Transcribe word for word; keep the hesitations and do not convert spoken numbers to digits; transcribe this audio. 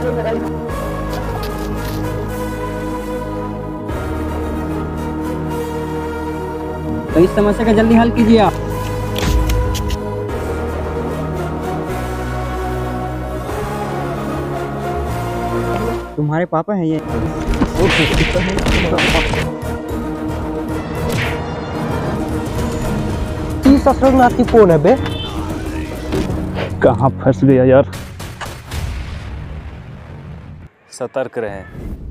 तो इस समस्या का जल्दी हल कीजिए आप। तुम्हारे पापा हैं ये? ससुरनाथी कौन है बे? कहाँ फंस गया यार। सतर्क रहें।